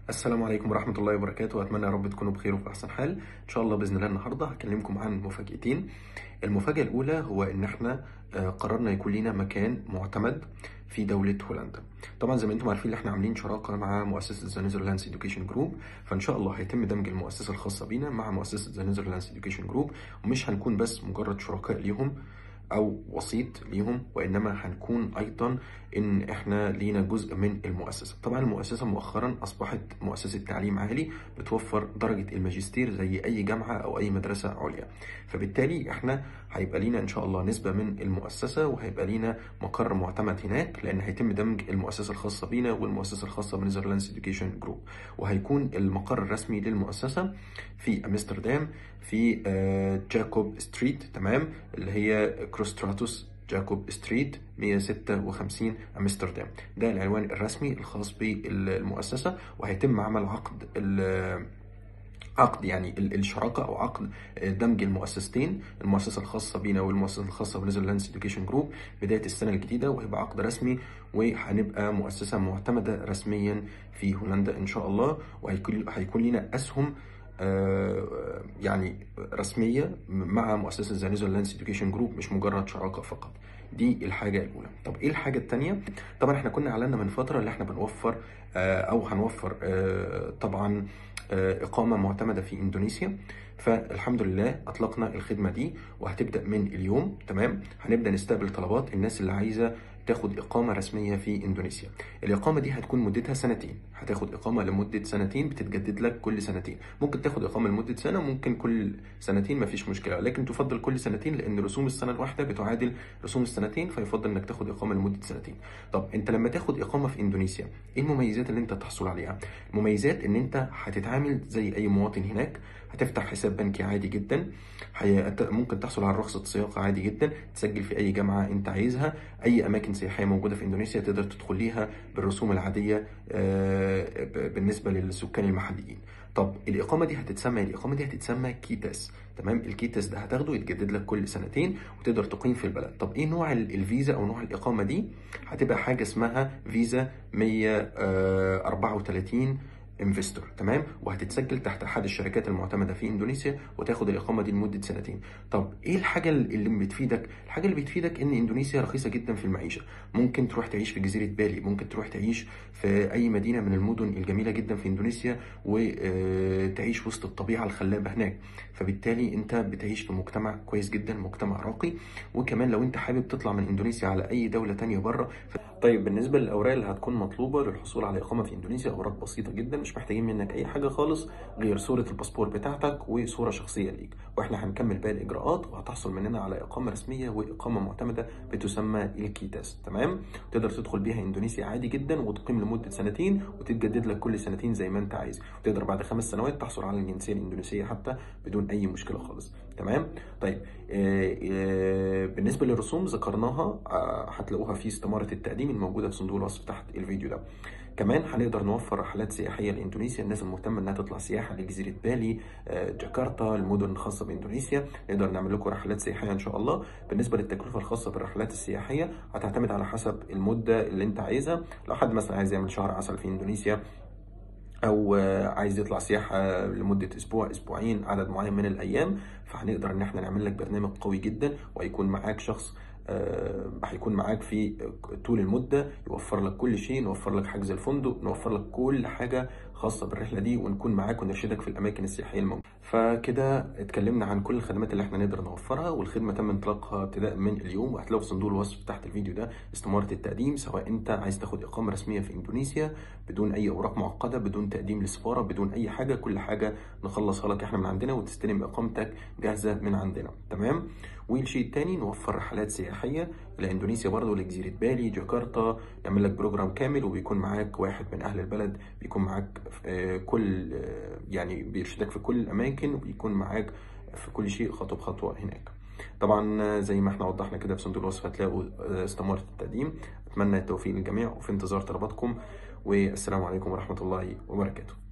السلام عليكم ورحمة الله وبركاته، أتمنى يا رب تكونوا بخير وفي أحسن حال. إن شاء الله بإذن الله النهاردة هكلمكم عن مفاجأتين. المفاجأة الأولى هو إن إحنا قررنا يكون لنا مكان معتمد في دولة هولندا. طبعا زي ما انتم عارفين احنا عاملين شراكة مع مؤسسة ذا نيذرلاندز إديوكيشن جروب، فإن شاء الله هيتم دمج المؤسسة الخاصة بينا مع مؤسسة ذا نيذرلاندز إديوكيشن جروب، ومش هنكون بس مجرد شركاء ليهم او وسيط ليهم، وانما هنكون ايضا ان احنا لينا جزء من المؤسسه. طبعا المؤسسه مؤخرا اصبحت مؤسسه تعليم عالي بتوفر درجه الماجستير زي اي جامعه او اي مدرسه عليا، فبالتالي احنا هيبقى لينا ان شاء الله نسبه من المؤسسه، وهيبقى لينا مقر معتمد هناك، لان هيتم دمج المؤسسه الخاصه بينا والمؤسسه الخاصه بنيذرلاندز إديوكيشن جروب. وهيكون المقر الرسمي للمؤسسه في امستردام في جاكوب ستريت، تمام، اللي هي كروستراتوس جاكوب ستريت 156 امستردام. ده العنوان الرسمي الخاص بالمؤسسه، وهيتم عمل عقد يعني الشراكه او عقد دمج المؤسستين، المؤسسه الخاصه بينا والمؤسسه الخاصه بنيذرلاندز إديوكيشن جروب، بدايه السنه الجديده، وهيبقى عقد رسمي، وهنبقى مؤسسه معتمده رسميا في هولندا ان شاء الله. وهيكون لنا اسهم يعني رسميه مع مؤسسه ذا نيذرلاندز إديوكيشن جروب، مش مجرد شراكه فقط. دي الحاجه الاولى. طب ايه الحاجه الثانيه؟ طبعا احنا كنا اعلنا من فتره اللي احنا بنوفر او هنوفر طبعا اقامه معتمده في اندونيسيا. فالحمد لله اطلقنا الخدمه دي، وهتبدا من اليوم، تمام. هنبدا نستقبل طلبات الناس اللي عايزه تاخد إقامة رسمية في إندونيسيا. الإقامة دي هتكون مدتها سنتين، هتاخد إقامة لمدة سنتين بتتجدد لك كل سنتين. ممكن تاخد إقامة لمدة سنة، ممكن كل سنتين، مفيش مشكلة، لكن تفضل كل سنتين لأن رسوم السنة الواحدة بتعادل رسوم السنتين، فيفضل إنك تاخد إقامة لمدة سنتين. طب أنت لما تاخد إقامة في إندونيسيا، إيه المميزات اللي أنت تحصل عليها؟ المميزات إن أنت هتتعامل زي أي مواطن هناك، هتفتح حساب بنكي عادي جدا، ممكن تحصل على رخصة سياقة عادي جدا، تسجل في أي جامعة أنت عايزها، أي أماكن سياحية موجودة في إندونيسيا تقدر تدخل ليها بالرسوم العادية بالنسبة للسكان المحليين. طب الإقامة دي هتتسمى، الإقامة دي هتتسمى كيتاس، تمام. الكيتاس ده هتاخده يتجدد لك كل سنتين، وتقدر تقيم في البلد. طب إيه نوع الفيزا أو نوع الإقامة دي؟ هتبقى حاجة اسمها فيزا 134 انفستور، تمام، وهتتسجل تحت احد الشركات المعتمده في اندونيسيا، وتاخد الاقامه دي لمده سنتين. طب ايه الحاجه اللي بتفيدك؟ الحاجه اللي بتفيدك ان اندونيسيا رخيصه جدا في المعيشه. ممكن تروح تعيش في جزيره بالي، ممكن تروح تعيش في اي مدينه من المدن الجميله جدا في اندونيسيا، وتعيش وسط الطبيعه الخلابه هناك. فبالتالي انت بتعيش في مجتمع كويس جدا، مجتمع راقي. وكمان لو انت حابب تطلع من اندونيسيا على اي دوله تانية بره. طيب بالنسبه للاوراق اللي هتكون مطلوبه للحصول على اقامه في اندونيسيا، اوراق بسيطه جدا، مش محتاجين منك اي حاجه خالص غير صوره الباسبور بتاعتك وصوره شخصيه ليك، واحنا هنكمل باقي الاجراءات، وهتحصل مننا على اقامه رسميه واقامه معتمده بتسمى الكيتاس، تمام. تقدر تدخل بيها اندونيسيا عادي جدا، وتقيم لمده سنتين، وتتجدد لك كل سنتين زي ما انت عايز، وتقدر بعد 5 سنوات تحصل على الجنسيه الاندونيسيه حتى بدون اي مشكله خالص، تمام. طيب بالنسبه للرسوم ذكرناها، هتلاقوها في استماره التقديم الموجوده في صندوق الوصف تحت الفيديو ده. كمان هنقدر نوفر رحلات سياحيه لاندونيسيا، الناس المهتمه انها تطلع سياحه لجزيره بالي، جاكرتا، المدن الخاصه باندونيسيا، نقدر نعمل لكم رحلات سياحيه ان شاء الله. بالنسبه للتكلفه الخاصه بالرحلات السياحيه، هتعتمد على حسب المده اللي انت عايزها. لو حد مثلا عايز يعمل شهر عسل في اندونيسيا، او عايز يطلع سياحه لمده اسبوع اسبوعين، عدد معين من الايام، فهنقدر ان احنا نعمل لك برنامج قوي جدا، وهيكون معاك شخص هيكون معاك في طول المده، يوفر لك كل شيء، نوفر لك حجز الفندق، نوفر لك كل حاجه خاصه بالرحله دي، ونكون معاك ونرشدك في الاماكن السياحيه الموجوده. فكده اتكلمنا عن كل الخدمات اللي احنا نقدر نوفرها، والخدمه تم انطلاقها ابتداء من اليوم، وهتلاقوا في صندوق الوصف تحت الفيديو ده استماره التقديم، سواء انت عايز تاخد اقامه رسميه في اندونيسيا بدون اي اوراق معقده، بدون تقديم للسفاره، بدون اي حاجه، كل حاجه نخلصها لك احنا من عندنا، وتستلم اقامتك جاهزه من عندنا، تمام. والشيء الثاني نوفر رحلات سياحيه لاندونيسيا برضه، لجزيره بالي، جاكرتا، نعمل لك بروجرام كامل، وبيكون معاك واحد من اهل البلد، بيكون معاك كل يعني بيرشدك في كل الاماكن، وبيكون معاك في كل شيء خطوه بخطوه هناك. طبعا زي ما احنا وضحنا كده في صندوق الوصف هتلاقوا استمارة التقديم. اتمنى التوفيق للجميع، وفي انتظار طلباتكم، والسلام عليكم ورحمة الله وبركاته.